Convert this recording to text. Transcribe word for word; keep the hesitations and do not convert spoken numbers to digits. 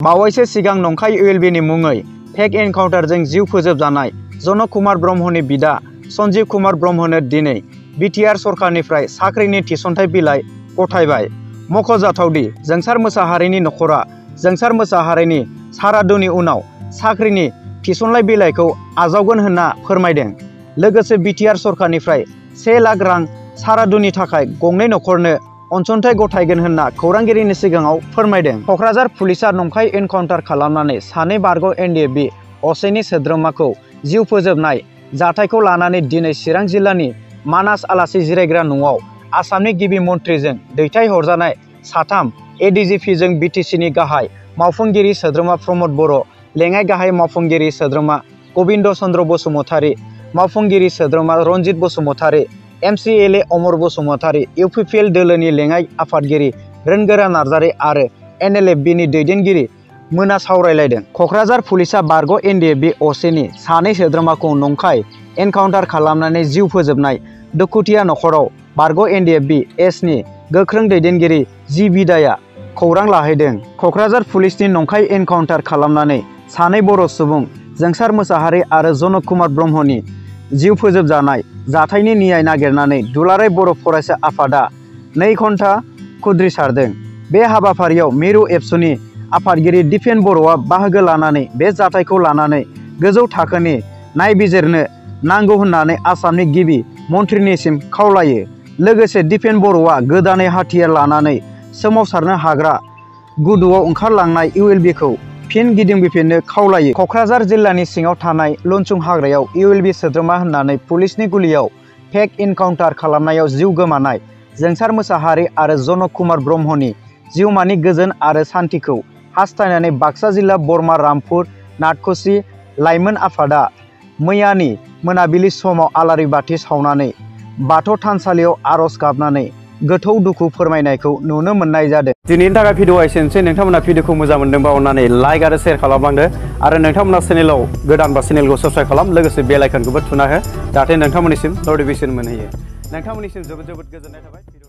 बावैसो सिगां नंखाय इउ एल बि नि मुङै फेक एनकाउन्टारजों जिउ फोजोबजानाय जनक कुमार ब्रह्मनि बिदा सन्जीब कुमार ब्रह्मनो दिनै बि टि आर सरकारनिफ्राय साख्रिनि थिसनथाइ बिलाइ गथायबाय। मख'जाथावदि जोंसार मोसाहारिनि नखरा जोंसार मोसाहारिनि सारादुनि उनाव साख्रिनि थिसनलाइ बिलाइखौ आजावगोन होनना फोरमायदों। लोगोसे बि टि आर सरकारनिफ्राय से लाख रां सारादुनि थाखाय गंनै नखरनो अनसुंथाइ गथायगोन होनना खौरांगिरिनि सिगाङाव फोरमायदों। क'क्राझार पुलिसा नंखाय एनकाउन्टार खालामनानै सानै बारग' एन डि एफ बि असेनि सोद्रोमाखौ जिउ फोजोबनाय जाथायखौ लानानै दिनै चिरां जिल्लानि मानास आलासि जिरायग्रा न'आव आसामनि गिबि मन्थ्रिजों दैथायहरजानाय साथाम ए डि जि पि जों बि टि सि नि गाहाय मावफुंगिरि सोद्रोमा प्रमद बर', लेङाइ गाहाय मावफुंगिरि सोद्रोमा गबिन्द चन्द्र बसुमतारी, मावफुंगिरि सोद्रोमा Ranjit Basumatary, M C L A Amar Basumatary, U P P L दोलोनि लेङाइ आफादगिरि रोनगोरा नार्जारी आरो एन एल एफ बि नि दैदेनगिरि मोना सावरायलायदों। क'क्राझार पुलिसा बारग' एन डि एफ बि असेनि सानै सोद्रोमाखौ नंखाय एनकाउन्टार खालामनानै जिउ फोजोबनाय दुखुथिया नखराव बारग' एन डि एफ बि एसनि गोख्रों दैदेनगिरि जि बिदाया खौरां लाहैदों। क'क्राझार पुलिसनि नंखाय एनकाउन्टार खालामनानै सानै बर' सुबुं जोंसार मोसाहारि आरो जनक कुमार ब्रह्मनि जिउ फोजोबजानाय जाथायनि नियाय नागिरनानै दुलाराय बर' फरायसा आफादा नै घन्टा खुद्रिसारदों। बे हाबाफारियाव मिरु एबसुनि आफादगिरि दिपेन बर'आ बाहागो लानानै बे जाथायखौ लानानै गोजौ थाखोनि नायबिजिरनो नांगौ होननानै आसामनि गिबि मन्थ्रिनिसिम खावलायो। लोगोसे दिपेन बर'आ गोदानै हाथियार लानानै सोमावसारनो हाग्रा गुदुआव ओंखारलांनाय इउ एल बि खौ फिन गिदिंबोफिननो खावलायो। क'क्राझार जिल्लानि सिङाव थानाय लुनसुं हाग्रायाव इउ एल बि सोद्रोमा होननानै पुलिसनि गुलियाव फेक एनकाउन्टार खालामनायाव जिउ गोमानाय जोंसार मोसाहारि आरो जनक कुमार ब्रह्मनि जिउमानि गोजोन आरो सान्थिखौ हास्थायनानै बाक्सा जिल्ला बरमा रामपुर नाथखुसि लाइमोन आफादा मैयानि मोनाबिलि समाव आलारि बाथि सावनानै बाथौ थानसालियाव आर'ज गाबनानै गोथौ दुखु फोरमायनायखौ नुनो मोननाय जादों। दिनैनि थाखाय भिडिअआ एसेनोसै। नोंथांमोना भिडिअखौ मोजां मोनदोंबा अननानै लाइक आरो शेयार खालामलांदो आरो नोंथांमोना चेनेलाव गोदानबा चेनेलखौ साबस्क्राइब खालाम, लोगोसे बेल आइकनखौबो थुना हो जाहाथे नोंथांमोननिसिम नटिफिकेसन मोनहैयो। नोंथांमोननिसिम जोबोद जोबोद गोजोननाय थाबाय।